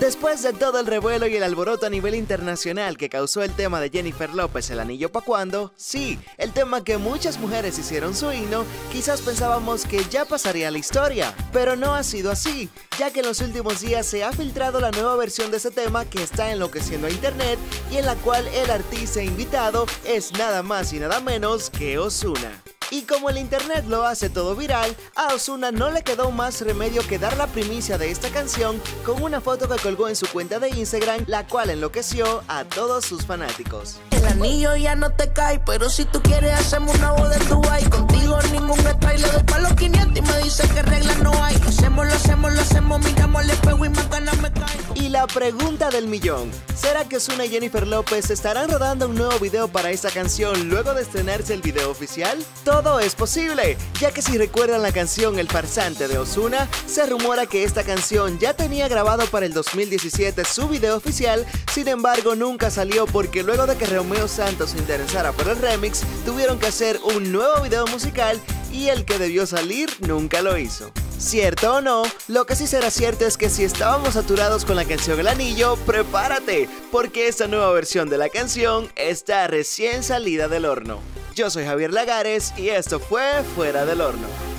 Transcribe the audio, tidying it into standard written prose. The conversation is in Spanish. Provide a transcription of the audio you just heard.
Después de todo el revuelo y el alboroto a nivel internacional que causó el tema de Jennifer López, ¿el anillo pa' cuándo? Sí, el tema que muchas mujeres hicieron su himno, quizás pensábamos que ya pasaría a la historia, pero no ha sido así, ya que en los últimos días se ha filtrado la nueva versión de ese tema que está enloqueciendo a internet y en la cual el artista invitado es nada más y nada menos que Ozuna. Y como el internet lo hace todo viral, a Ozuna no le quedó más remedio que dar la primicia de esta canción con una foto que colgó en su cuenta de Instagram, la cual enloqueció a todos sus fanáticos. El anillo ya no te cae, pero si tú quieres hacemos una boda en Dubai. Contigo ningún style, le doy pa' los 500 y me dice que reglas no hay. Lo hacemos, miramos al espejo y más ganas me caen. Y la pregunta del millón, ¿será que Ozuna y Jennifer López estarán rodando un nuevo video para esta canción luego de estrenarse el video oficial? Todo es posible, ya que si recuerdan la canción El Farsante de Ozuna, se rumora que esta canción ya tenía grabado para el 2017 su video oficial, sin embargo nunca salió porque luego de que Romeo Santos se interesara por el remix, tuvieron que hacer un nuevo video musical y el que debió salir nunca lo hizo. ¿Cierto o no? Lo que sí será cierto es que si estábamos saturados con la canción El Anillo, prepárate, porque esta nueva versión de la canción está recién salida del horno. Yo soy Javier Lagares y esto fue Fuera del Horno.